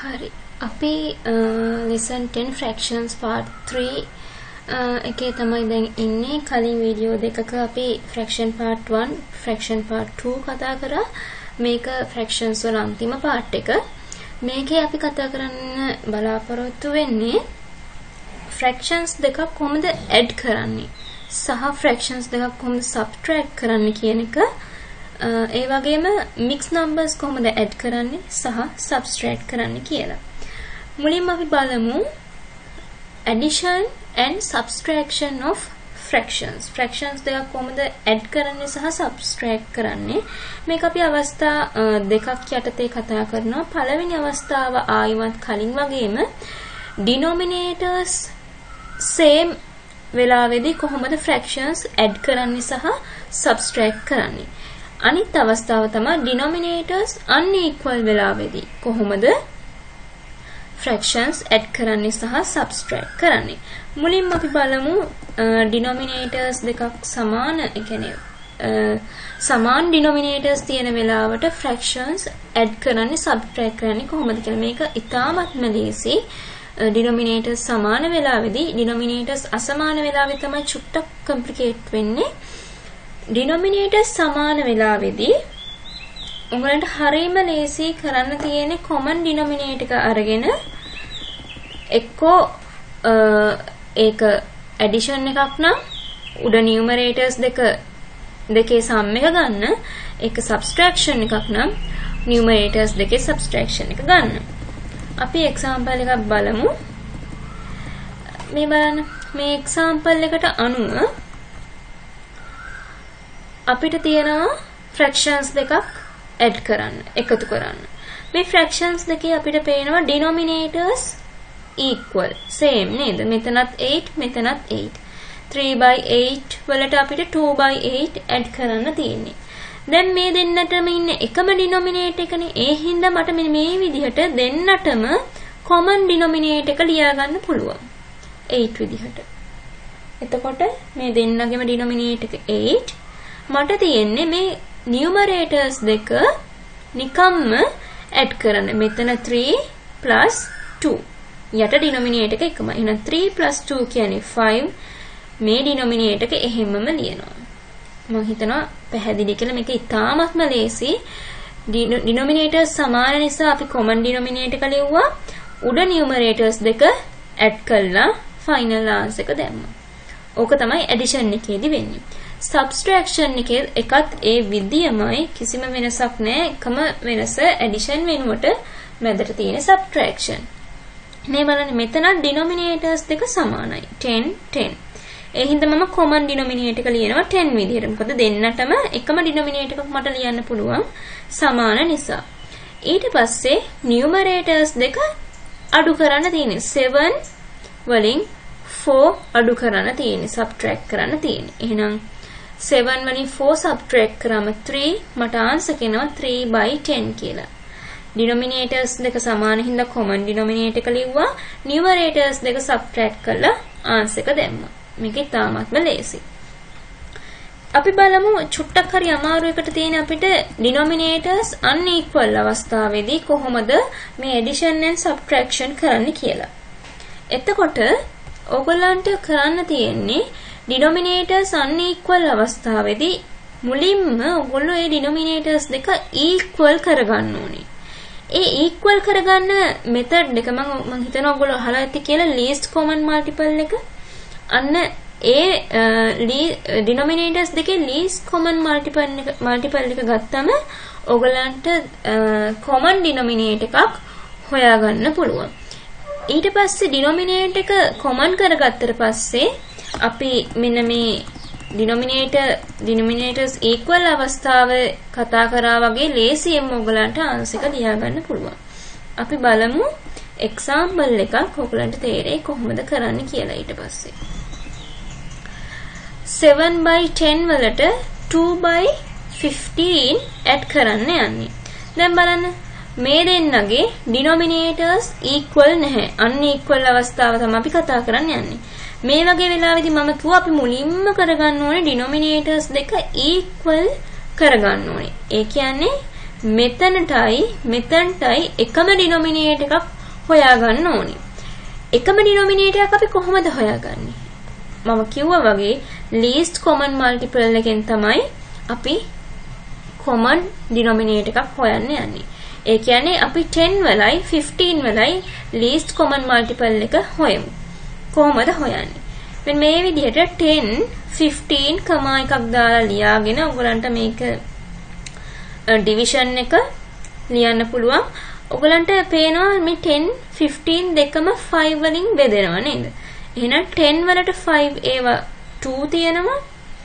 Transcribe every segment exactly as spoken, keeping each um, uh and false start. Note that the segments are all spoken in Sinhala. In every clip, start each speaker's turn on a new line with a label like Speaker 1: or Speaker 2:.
Speaker 1: හරි. අපි lesson ten fractions part three එකේ තමයි දැන් ඉන්නේ. කලින් වීඩියෝ දෙකක අපි fraction part one, fraction part two කතා කරා. මේක fractions වල අන්තිම part එක. මේකේ අපි කතා කරන්න බලාපොරොත්තු වෙන්නේ fractions දෙකක් කොහොමද add කරන්නේ සහ fractions දෙකක් කොහොමද subtract කරන්නේ කියන එක. ඒ වගේම mixed numbers කොහොමද add කරන්නේ සහ subtract කරන්නේ කියලා. මුලින්ම අපි බලමු addition and subtraction of fractions. fractions දෙකක් කොහොමද add කරන්නේ සහ subtract කරන්නේ. මේක අපි අවස්ථා දෙකක් යටතේ කතා කරනවා. පළවෙනි අවස්ථාව ආයිමත් කලින් වගේම denominators same වෙලාවෙදී කොහොමද fractions add කරන්නේ සහ subtract කරන්නේ. අනිත් අවස්ථාව තමයි denominators unequal වෙලාවෙදී කොහොමද fractions add කරන්නේ සහ subtract කරන්නේ. මුලින්ම අපි බලමු denominators දෙකක් සමාන, ඒ කියන්නේ සමාන denominators තියෙන වෙලාවට fractions add කරන්නේ subtract කරන්නේ කොහොමද කියලා. මේක ඉතාමත්ම ලේසි. denominators සමාන වෙලාවෙදී denominators අසමාන වෙලාවෙ තමයි චුට්ටක් complicated වෙන්නේ. denominators සමාන වෙලාවෙදී උඹලන්ට හරියම ලේසි කරන්න තියෙන්නේ common denominator එක අරගෙන එක්කෝ ඒක addition එකක් නම් උඩ numerators දෙක දෙකේ sum එක ගන්න, ඒක subtraction එකක් නම් numerators දෙකේ subtraction එක ගන්න. අපි example එකක් බලමු. මේ බලන්න, මේ example එකට අනුව අපිට තියෙනවා fractions දෙකක් add කරන්න, එකතු කරන්න. මේ fractions දෙකේ අපිට පේනවා denominators equal, same නේද? මෙතනත් eight, මෙතනත් eight. three by eight වලට අපිට two by eight add කරන්න තියෙන්නේ. දැන් මේ දෙන්නටම ඉන්නේ එකම denominator එකනේ. ඒ හින්දා මට මේ විදිහට දෙන්නටම common denominator එක ලියා ගන්න පුළුවන්. eight විදිහට. එතකොට මේ දෙන්නගේම denominator එක eight. මට තියෙන්නේ මේ numerators දෙක නිකම්ම add කරන්න. මෙතන three plus two. යට denominator එක එකමයි. එහෙනම් three plus two කියන්නේ five. මේ denominator එක එහෙමම ලියනවා. මම හිතනවා පැහැදිලි කියලා. මේක ඉතාමත්ම ලේසි. denominators සමාන නිසා අපි common denominator එක ලියුවා. උඩ numerators දෙක add කළා final answer එක දැම්මා. ඕක තමයි addition එකේදී වෙන්නේ. subtraction එකේ එකත් ඒ විදියමයි, කිසිම වෙනසක් නැහැ. එකම වෙනස addition වෙනුවට මැදට තියෙන subtraction. මේ බලන්න, මෙතන denominators දෙක සමානයි. ten ten. ඒ හින්දා මම common denominator එක ලියනවා ten විදිහට. මොකද දෙන්නටම එකම denominator එකක් මට ලියන්න පුළුවන් සමාන නිසා. ඊට පස්සේ numerators දෙක අඩු කරන්න තියෙන්නේ. seven වලින් four අඩු කරන්න තියෙන්නේ, subtract කරන්න තියෙන්නේ. එහෙනම් seven වලින් four subtract කරාම three, මට answer කෙනවා three by ten කියලා. denominators දෙක සමාන හින්දා common denominator එක ලිව්වා. numerators දෙක subtract කළා answer එක දැම්මා. මේක ඉතාමත්ම ලේසි. අපි බලමු චුට්ටක් හරි අමාරු එකට තියෙන අපිට denominators unequal අවස්ථාවේදී කොහොමද මේ addition and subtraction කරන්නේ කියලා. එතකොට ඕගොල්ලන්ට කරන්න තියෙන්නේ denominators unequal අවස්ථාවේදී මුලින්ම ඔයගොල්ලෝ මේ denominators දෙක equal කරගන්න ඕනේ. ඒ equal කරගන්න method එක මම මම හිතනවා ඔයගොල්ලෝ අහලා ඇති කියලා least common multiple එක. අන්න ඒ denominators දෙකේ least common multiple එක multiple එක ගත්තම ඔයගලන්ට common denominator එකක් හොයාගන්න පුළුවන්. ඊට පස්සේ denominator එක common කරගත්තට පස්සේ අපි මෙන්න මේ denominator denominators equal අවස්ථාව කතා කරා වගේ ලේසියෙන්ම ඔයගලන්ට answer එක ලියා ගන්න පුළුවන්. අපි බලමු example එකක් ඔයගලන්ට තේරෙයි කොහොමද කරන්නේ කියලා. ඊට පස්සේ seven by ten වලට two by fifteen add කරන්න යන්නේ. දැන් බලන්න, මේ දෙන්නගේ denominators equal නැහැ. unequal අවස්ථාව තමයි අපි කතා කරන්න යන්නේ. මේ වගේ වෙලාවෙදී මම කිව්වා අපි මුලින්ම කරගන්න ඕනේ denominators දෙක equal කරගන්න ඕනේ. ඒ කියන්නේ මෙතනටයි මෙතනටයි එකම ඩිනොමිනේටර් එකක් හොයාගන්න ඕනේ. එකම ඩිනොමිනේටර් එක අපි කොහොමද හොයාගන්නේ? මම කිව්වා වගේ least common multiple එකෙන් තමයි අපි common denominator එකක් හොයන්න යන්නේ. ඒ කියන්නේ අපි ten වලයි fifteen වලයි least common multiple එක හොයමු. කොහොමද හොයන්නේ? මෙන්න මේ විදිහට ten fifteen කමා එකක් දාලා ලියාගෙන ඔයගලන්ට මේක division එක ලියන්න පුළුවන්. ඔයගලන්ට පේනවා මේ ten fifteen දෙකම five වලින් බෙදෙනවා නේද? එහෙනම් ten වලට five ඒවා two තියෙනවා.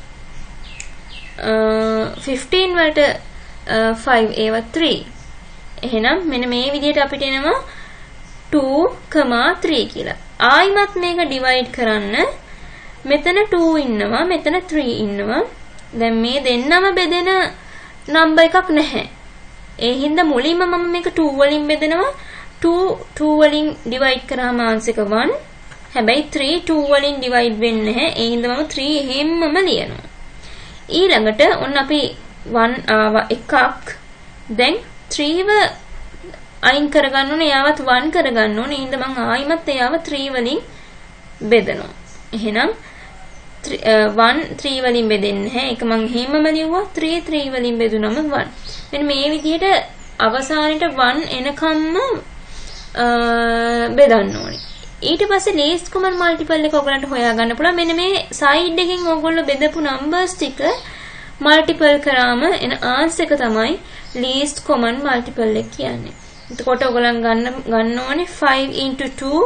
Speaker 1: fifteen වලට five ඒවා three. එහෙනම් මෙන්න මේ විදිහට අපිට එනවා two, three කියලා. ආයිමත් මේක divide කරන්න. මෙතන two ඉන්නවා, මෙතන three ඉන්නවා. දැන් මේ දෙන්නම බෙදෙන number එකක් නැහැ. ඒ හින්දා මුලින්ම මම මේක two වලින් බෙදනවා. two two වලින් divide කරාම answer එක one. හැබැයි three two වලින් divide වෙන්නේ නැහැ. ඒ හින්දා මම three එහෙම්මම ලියනවා. ඊළඟට ඔන්න අපි one ආව එකක්. දැන් three ව අයින් කරගන්න ඕනේ. යාවත් one කරගන්න ඕනේ. ඒ හින්දා මම ආයිමත් එයාව three වලින් බෙදනවා. එහෙනම් one three වලින් බෙදෙන්නේ නැහැ. ඒක මම එහෙමම ලියුවා. three three වලින් බෙදුනම one. මෙන්න මේ විදිහට අවසානෙට one එනකම්ම බෙදන්න ඕනේ. ඊට පස්සේ least common multiple එක ඔයගලන්ට හොයාගන්න පුළුවන්. මෙන්න මේ side එකෙන් ඔයගොල්ලෝ බෙදපු numbers ටික multiple කරාම එන answer එක තමයි least common multiple එක කියන්නේ. එතකොට ඔයගලන් ගන්න ගන්න ඕනේ five into two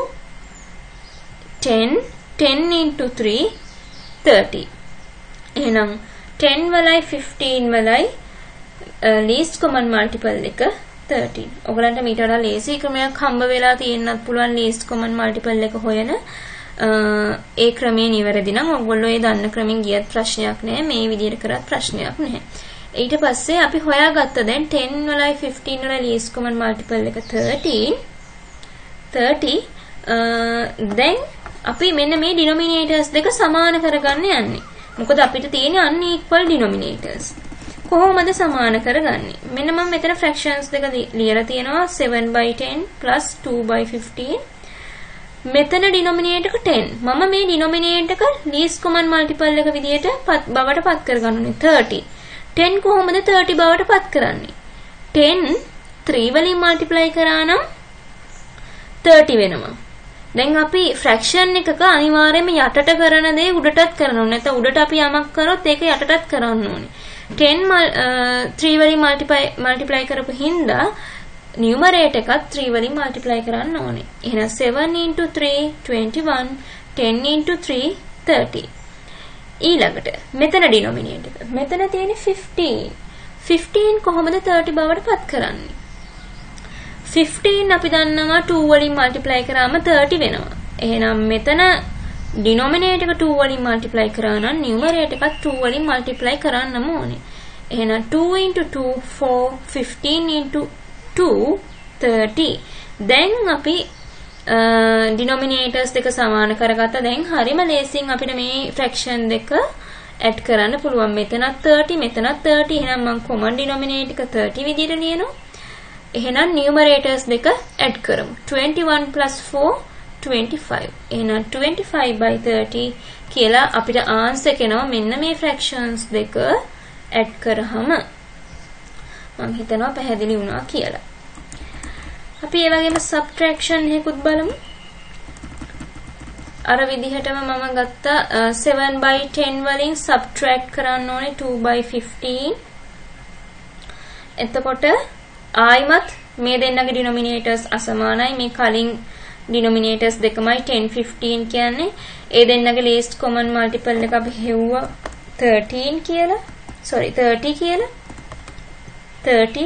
Speaker 1: ten, ten into three thirty. එහෙනම් ten වලයි fifteen වලයි least common multiple එක thirteen. ඔයගලන්ට මීට වඩා ලේසි ක්‍රමයක් හම්බ වෙලා තියෙන්නත් පුළුවන් least common multiple එක හොයන. ඒ ක්‍රමය නිවැරදි නම් ඔයගොල්ලෝ ඒ දන්න ක්‍රමෙන් ගියත් ප්‍රශ්නයක් නැහැ. මේ විදිහට කරත් ප්‍රශ්නයක් නැහැ. ඊට පස්සේ අපි හොයාගත්ත දැන් ten වලයි fifteen වලයි least common multiple එක thirteen. thirty දැන් අපි මෙන්න මේ denominators දෙක සමාන කරගන්න යන්නේ. මොකද අපිට තියෙන unequal denominators. කොහොමද සමාන කරගන්නේ? මෙන්න මම මෙතන fractions දෙක ලියලා තියෙනවා seven by ten plus two by fifteen. මෙතන denominator එක ten. මම මේ denominator එක least common multiple එක විදියට බවට පත් කරගන්න ඕනේ thirty. ten කොහොමද thirty බවට පත් කරන්නේ? ten three වලින් multiply කරා නම් thirty වෙනවා. දැන් අපි fraction එකක අනිවාර්යයෙන්ම යටට කරන දේ උඩටත් කරන්න ඕනේ. නැත්නම් උඩට අපි යමක් කරොත් ඒක යටටත් කරන්න ඕනේ. ten three වලින් multiply multiply කරපු හින්දා numerator එකත් three වලින් multiply කරන්න ඕනේ. එහෙනම් seven into three twenty-one, ten into three thirty. ඊළඟට මෙතන denominator එක. මෙතන තියෙන්නේ fifteen. fifteen කොහොමද thirty බවට පත් කරන්නේ? fifteen අපි දන්නවා two වලින් multiply කරාම thirty වෙනවා. එහෙනම් මෙතන denominator එක two වලින් multiply කරා නම් numerator එකත් two වලින් multiply කරන්නම ඕනේ. එහෙනම් two into two four, fifteen into two thirty. දැන් අපි denominators දෙක සමාන කරගත්තා. දැන් හරිම ලේසියෙන් අපිට මේ fraction දෙක add කරන්න පුළුවන්. මෙතනත් thirty, මෙතනත් thirty. එහෙනම් මම common denominator එක thirty විදිහට ලියනවා. එහෙනම් numerators දෙක add කරමු. twenty-one plus four twenty-five. එහෙනම් twenty-five by thirty කියලා අපිට answer එනවා. මෙන්න මේ fractions දෙක add කරාම මම හිතනවා පැහැදිලි වුණා කියලා. අපි ඒ වගේම subtraction එකකුත් බලමු. අර විදිහටම මම ගත්තා seven by ten වලින් subtract කරන්න ඕනේ two by fifteen. එතකොට ආයිමත් මේ දෙන්නගේ denominators අසමානයි. මේ කලින් denominators දෙකමයි ten fifteen කියන්නේ. ඒ දෙන්නගේ least common multiple එක අපි හෙව්වා thirteen කියලා. sorry thirty කියලා. thirty.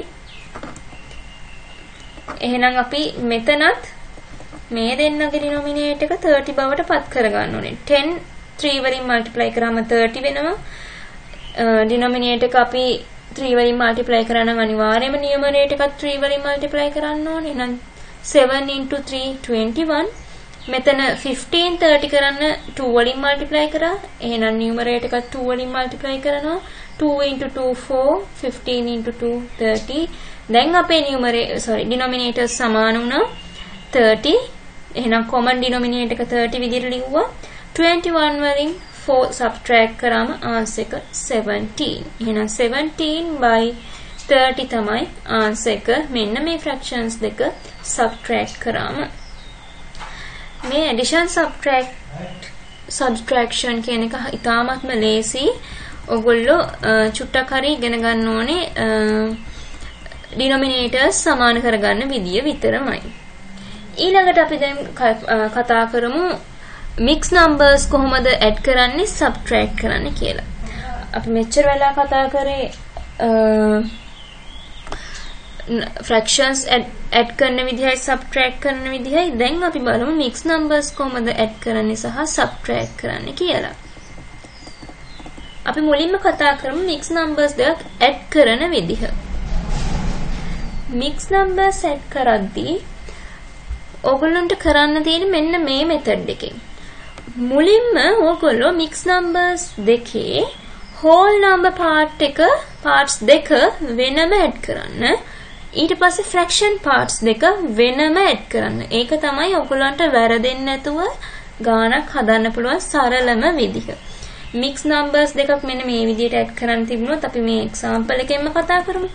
Speaker 1: එහෙනම් අපි මෙතනත් මේ දෙන්නගේ denominator එක thirty බවට පත් කරගන්න ඕනේ. ten three වලින් multiply කරාම thirty වෙනවා. denominator එක අපි three වලින් multiply කරා නම් අනිවාර්යයෙන්ම numerator එකත් three වලින් multiply කරන්න ඕනේ. එහෙනම් seven into three twenty-one. මෙතන fifteen thirty කරන්න two වලින් multiply කරා. එහෙනම් numerator එකත් two වලින් multiply කරනවා. two into two four, fifteen into two thirty. දැන් අපේ numerator sorry denominator සමාන වුණා thirty. එහෙනම් common denominator එක thirty විදිහට ලිව්වා. twenty-one වලින් four subtract කරාම answer එක seventeen. එහෙනම් seventeen by thirty තමයි answer එක. මෙන්න මේ fractions දෙක subtract කරාම මේ addition subtract subtraction කියන එක ඉතාමත්ම ලේසි. ඔයගොල්ලෝ චුට්ටක් හරි ඉගෙන ගන්න ඕනේ denominators සමාන කරගන්න විදිය විතරමයි. ඊළඟට අපි දැන් කතා කරමු mixed numbers කොහොමද add කරන්නේ subtract කරන්නේ කියලා. අපි මෙච්චර වෙලා කතා කරේ fractions add add කරන විදිහයි subtract කරන විදිහයි. දැන් අපි බලමු mixed numbers කොහොමද add කරන්නේ සහ subtract කරන්නේ කියලා. අපි මුලින්ම කතා කරමු mixed numbers දෙක add කරන විදිහ. mixed numbers add කරද්දී ඕගොල්ලන්ට කරන්න තියෙන්නේ මෙන්න මේ method එකෙන්. මුලින්ම ඕගොල්ලෝ mixed numbers දෙකේ whole number part එක parts දෙක වෙනම add කරන්න. ඊට පස්සේ fraction parts දෙක වෙනම add කරන්න. ඒක තමයි ඔයගොල්ලන්ට වැරදෙන්නේ නැතුව ගාණක් හදන්න පුළුවන් සරලම විදිහ. mixed numbers දෙකක් මෙන්න මේ විදිහට add කරන්න තිබුණොත් අපි මේ example එකෙන්ම කතා කරමු.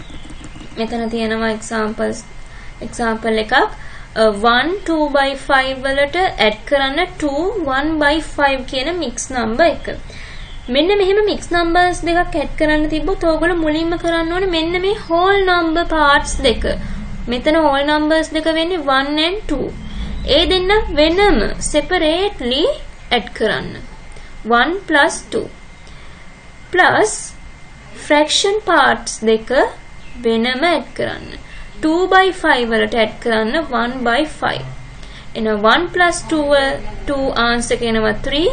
Speaker 1: මෙතන තියෙනවා examples example එකක් one two by five වලට add කරන්න two one by five කියන mixed number එක. මෙන්න මෙහෙම mixed numbers දෙකක් add කරන්න තිබ්බොත් ඕගොල්ලෝ මුලින්ම කරන්න ඕනේ මෙන්න මේ whole number parts දෙක. මෙතන whole numbers දෙක වෙන්නේ one and two. ඒ දෙන්න වෙනම separately add කරන්න. one plus two plus fraction parts දෙක වෙනම add කරන්න. two by five වලට add කරන්න one by five. එන one plus two two answer කියනවා three.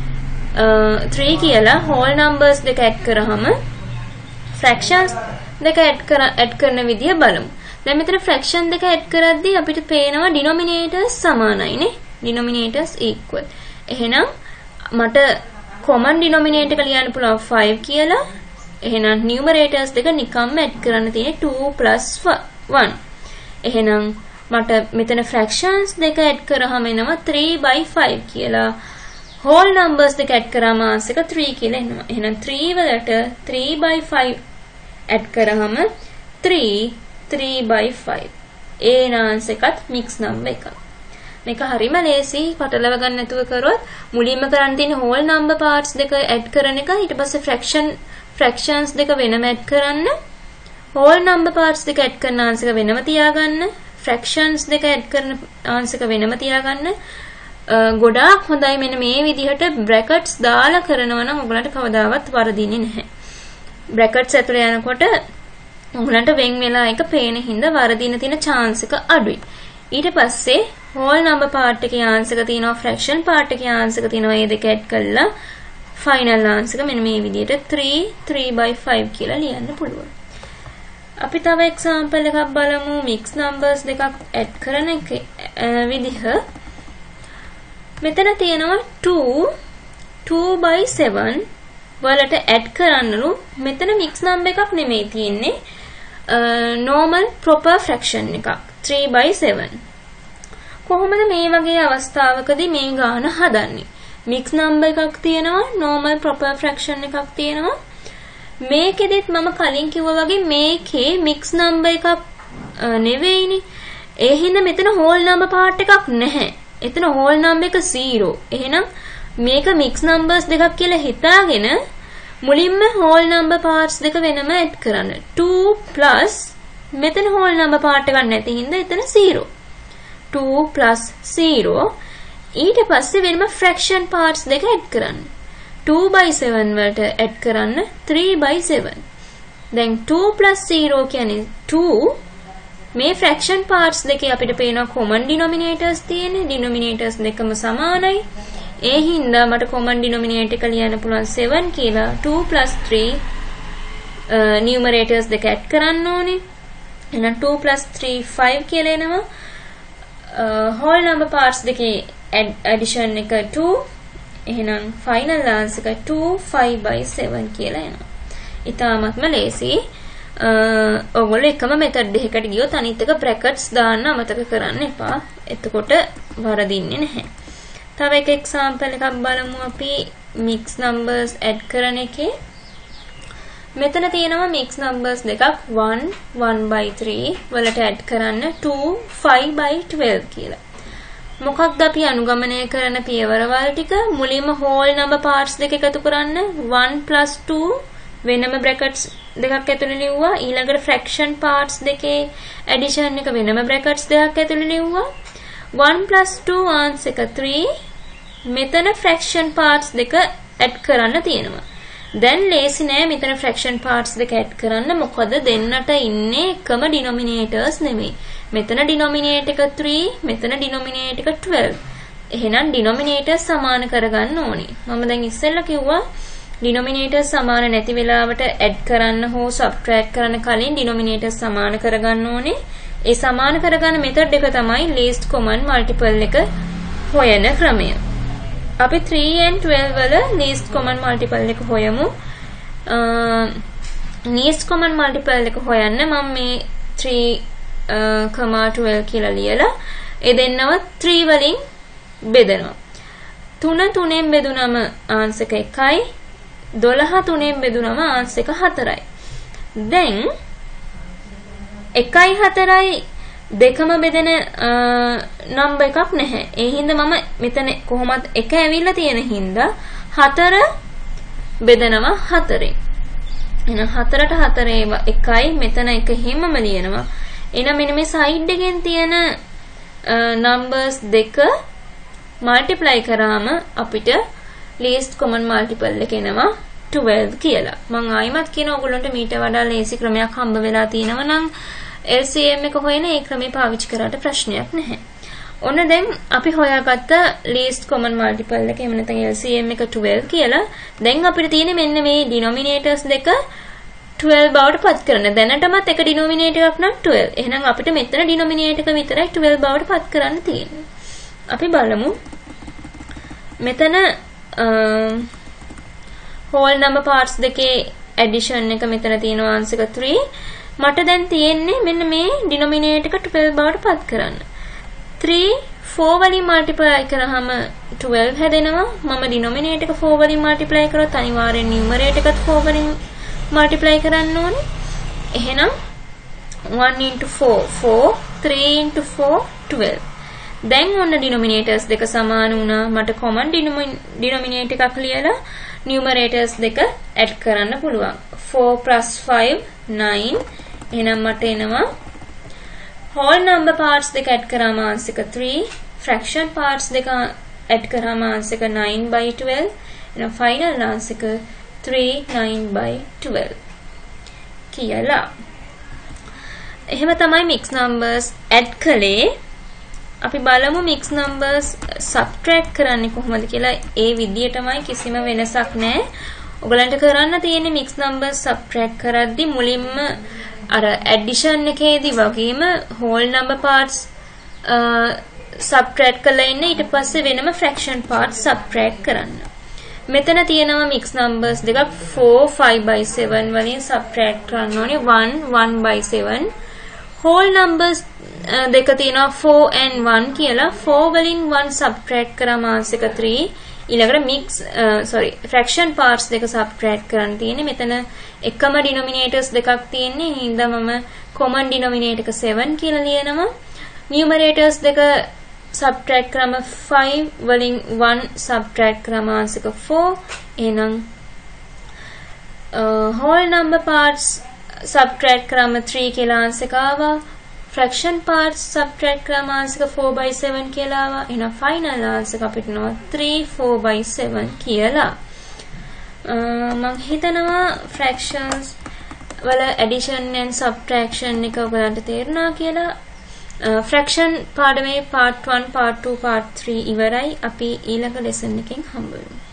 Speaker 1: Uh, three කියලා whole numbers දෙක add කරාම fractions දෙක add කර add කරන විදිය බලමු. දැන් මෙතන fraction දෙක add කරද්දී අපිට පේනවා denominators සමානයිනේ. denominators equal. එහෙනම් මට common denominator එක ලියන්න පුළුවන් five කියලා. එහෙනම් numerators දෙක නිකම්ම add කරන්න තියෙන්නේ two plus one. එහෙනම් මට මෙතන fractions දෙක add කරාම එනවා three by five කියලා. whole numbers දෙක add කරාම answer එක three කියලා එනවා. එහෙනම් three වලට three by five add කරාම three three by five. A answer එකත් mixed number එකක්. මේක හරිම ලේසි පටලව ගන්න නැතුව කරොත් මුලින්ම කරන්න තියෙන whole number parts දෙක add කරන එක ඊට පස්සේ fraction fractions දෙක වෙනම add කරන්න. whole number parts දෙක add කරන answer එක වෙනම තියාගන්න. fractions දෙක add කරන answer එක වෙනම තියාගන්න. ගොඩාක් හොඳයි මෙන්න මේ විදිහට brackets දාලා කරනවා නම් ඔයගලන්ට කවදාවත් වරදින්නේ නැහැ. brackets ඇතුලේ යනකොට ඔයගලන්ට වෙන් වෙලා එක පේන හින්දා වරදින්න තියෙන chance එක අඩුයි. ඊට පස්සේ whole number part එකේ answer එක තියෙනවා fraction part එකේ answer එක තියෙනවා. මේ දෙක add කළා final answer එක මෙන්න මේ විදිහට three three by five කියලා ලියන්න පුළුවන්. අපි තව example එකක් බලමු mixed numbers දෙකක් add කරන එක විදිහ. මෙතන තියෙනවා two two by seven වලට add කරන්නලු. මෙතන mixed number එකක් නෙමෙයි තියෙන්නේ normal proper fraction එකක් three by seven. කොහොමද මේ වගේ අවස්ථාවකදී මේ ගාන හදන්නේ? mixed number එකක් තියෙනවා normal proper fraction එකක් තියෙනවා. මේකෙදිත් මම කලින් කිව්වා වගේ මේකේ mixed number එකක් නෙවෙයිනේ. ඒ හින්දා මෙතන whole number part එකක් නැහැ. එතන whole number එක zero. එහෙනම් මේක mixed numbers දෙකක් කියලා හිතාගෙන මුලින්ම whole number parts දෙක වෙනම add කරන්න. two plus මෙතන whole number part එකක් නැති හින්දා එතන zero. two plus zero ඊට පස්සේ වෙනම fraction parts දෙක add කරන්න. two by seven වලට add කරන්න three by seven. දැන් two plus zero කියන්නේ two. මේ fraction parts දෙකේ අපිට පේනවා common denominators තියෙන්නේ. denominators දෙකම සමානයි. ඒ හින්දා මට common denominator එක ලියන්න පුළුවන් seven කියලා. two plus three uh, numerators දෙක add කරන්න ඕනේ. එහෙනම් two plus three five කියලා එනවා. uh, whole number parts දෙකේ add, addition එක two. එහෙනම් final answer එක two five by seven කියලා එනවා. ඉතාමත්ම ලේසි. ඔයගොල්ලෝ එකම මෙතඩ් එකකට ගියොත් අනිත් එක බ්‍රැකට්ස් දාන්න අමතක කරන්න එපා. එතකොට වරදින්නේ නැහැ. තව එක එක්සැම්පල් එකක් බලමු අපි mix numbers add කරන එකේ. මෙතන තියෙනවා mix numbers දෙකක් one one by three වලට add කරන්න two five by twelve කියලා. මොකක්ද අපි අනුගමනය කරන පියවරවල් ටික? මුලින්ම whole number parts දෙක එකතු කරන්න one plus two වෙනම brackets දෙකක් ඇතුළේ ලිව්වා. ඊළඟට fraction parts දෙකේ addition එක වෙනම brackets දෙකක් ඇතුළේ ලිව්වා. one plus two answer එක three. මෙතන fraction parts දෙක add කරන්න තියෙනවා. දැන් ලේසි නෑ මෙතන fraction parts දෙක add කරන්න. මොකද දෙන්නට ඉන්නේ එකම denominators නෙමෙයි. මෙතන denominator එක three, මෙතන denominator එක twelve. එහෙනම් denominators සමාන කරගන්න ඕනේ. මම දැන් ඉස්සෙල්ලා කිව්වා denominators සමාන නැති වෙලාවට add කරන්න හෝ subtract කරන්න කලින් denominators සමාන කරගන්න ඕනේ. ඒ සමාන කරගන්න method එක තමයි least common multiple එක හොයන ක්‍රමය. අපි three and twelve වල least common multiple එක හොයමු. least common multiple එක හොයන්න මම මේ three twelve කියලා ලියලා ඒ දෙන්නව three වලින් බෙදනවා. තුන තුනෙන් බෙදුනම answer එක එකයි. දොළහ තුනෙන් බෙදුනම answer එක හතරයි. දැන් එකයි හතරයි දෙකම බෙදෙන නම්බර් එකක් නැහැ. ඒ හින්දා මම මෙතන කොහොමත් එක ඇවිල්ලා තියෙන හින්දා හතර බෙදනවා හතරෙන්. එහෙනම් හතරට හතරේ එකයි මෙතන එක හිමම ලියනවා. එහෙනම් මෙන්න මේ සයිඩ් එකෙන් තියෙන numbers දෙක multiply කරාම අපිට least common multiple එක එනවා twelve කියලා. මම ආයිමත් කියන ඕගොල්ලන්ට මීට වඩා ලේසි ක්‍රමයක් හම්බ වෙලා තියෙනවා නම් L C M එක හොයන ඒ ක්‍රමේ පාවිච්චි කරාට ප්‍රශ්නයක් නැහැ. ඔන්න දැන් අපි හොයාගත්ත least common multiple එක එහෙම නැත්නම් L C M එක twelve කියලා. දැන් අපිට තියෙන්නේ මෙන්න මේ denominators දෙක twelve බවට පත් කරන. දැනටමත් එක denominator එකක් නම් twelve. එහෙනම් අපිට මෙතන denominator එක විතරයි twelve බවට පත් කරන්න තියෙන්නේ. අපි බලමු. මෙතන whole number parts දෙකේ addition එක මෙතන තියෙනවා answer එක three. මට දැන් තියෙන්නේ මෙන්න මේ denominator එක twelve බවට පත් කරන්න. three four වලින් multiply කරාම twelve හැදෙනවා. මම denominator එක four වලින් multiply කරොත් අනිවාර්යෙන් numerator එකත් four වලින් multiply කරන්න ඕනේ. එහෙනම් one into four four, three into four twelve. දැන් ඔන්න denominators දෙක සමාන වුණා. මට common denominator එකක් ලියලා numerators දෙක add කරන්න පුළුවන්. four plus five nine. එහෙනම් මට එනවා whole number parts දෙක add කරාම answer එක three. fraction parts දෙක add කරාම answer එක nine by twelve. එහෙනම් final answer එක three nine by twelve කියලා. එහෙම තමයි mix numbers add කළේ. අපි බලමු mix numbers subtract කරන්නේ කොහොමද කියලා. ඒ විදියටමයි, කිසිම වෙනසක් නැහැ. ඔයගලන්ට කරන්න තියෙන්නේ mix numbers subtract කරද්දි මුලින්ම අර addition එකේදී වගේම whole number parts subtract කරලා ඉන්න, ඊට පස්සේ වෙනම fraction parts subtract කරන්න. මෙතන තියෙනවා mix numbers දෙකක් four five by seven වලින් subtract කරන්න ඕනේ one one by seven. whole numbers දෙක තියෙනවා four and one කියලා. four වලින් one subtract කරාම answer එක three. ඊළඟට mix sorry fraction parts දෙක subtract කරන්න තියෙන්නේ. මෙතන එකම denominators දෙකක් තියෙන්නේ. හින්දා මම common denominator එක seven කියලා ලියනවා. numerators දෙක subtract කරාම five වලින් one subtract කරාම answer එක four. එහෙනම් whole number parts subtract කරාම three කියලා answer එක ආවා. fraction parts subtract කරාම answer එක four by seven කියලා ආවා. එහෙනම් final answer එක අපිට නෝ three four by seven කියලා. මම හිතනවා fractions වල addition and subtraction එක ඔයගලන්ට තේරුණා කියලා. fraction පාඩමේ part one part two part three ඉවරයි. අපි ඊළඟ lesson එකෙන් හම්බ වෙමු.